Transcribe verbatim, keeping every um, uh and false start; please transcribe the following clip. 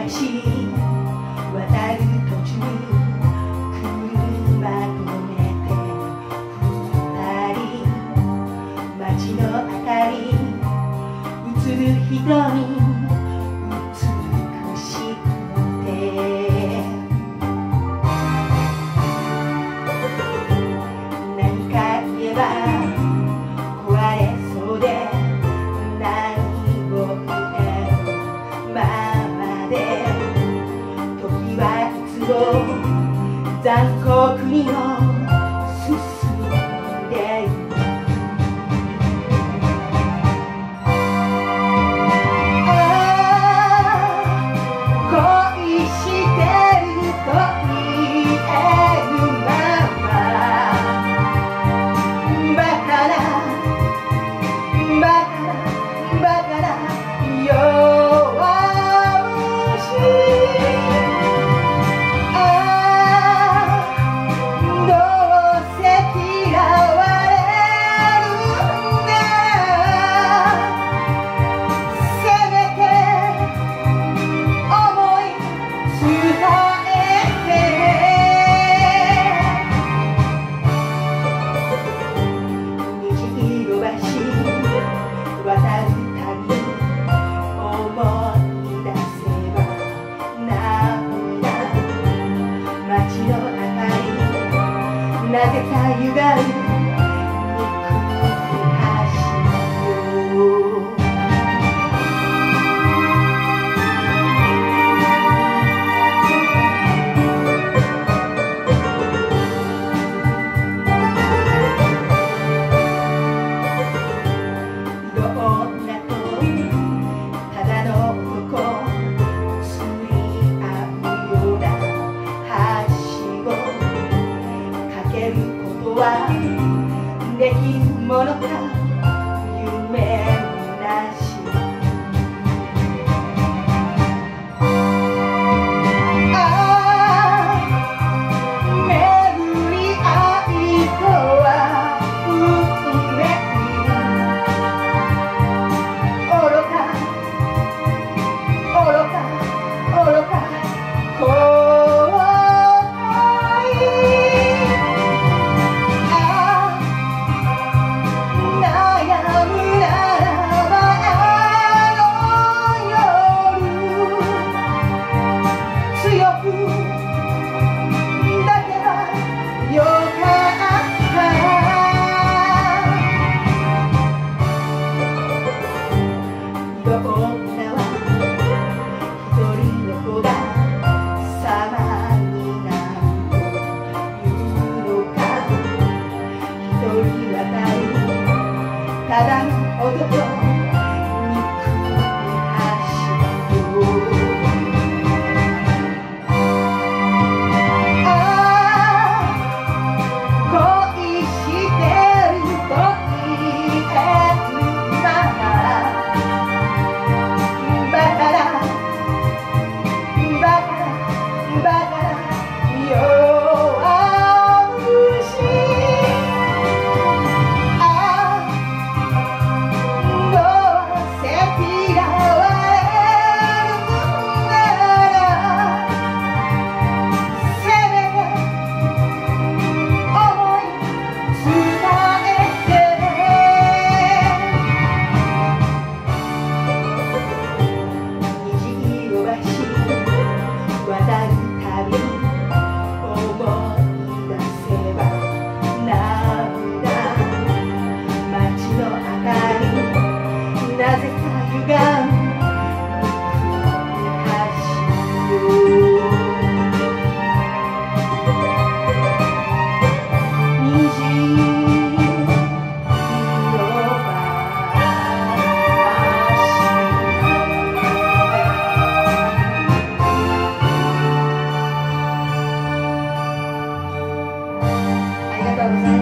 渡る途中車止めて二人街の明かり映る瞳美しくて何か言えば壊れそうで何を言えるままで時はいつも残酷にも進んでいるなぜかゆがるできるものか夢なしああ巡り合いとは運命愚か愚か愚かただの男なぜかゆがむありがとうございます。